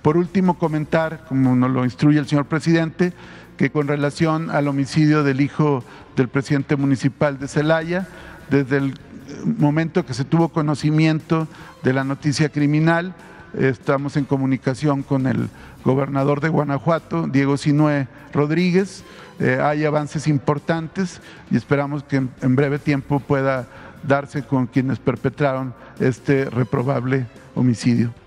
Por último, comentar, como nos lo instruye el señor presidente, que con relación al homicidio del hijo del presidente municipal de Celaya, desde el momento que se tuvo conocimiento de la noticia criminal, estamos en comunicación con el gobernador de Guanajuato, Diego Sinue Rodríguez. Hay avances importantes y esperamos que en breve tiempo pueda darse con quienes perpetraron este reprobable homicidio.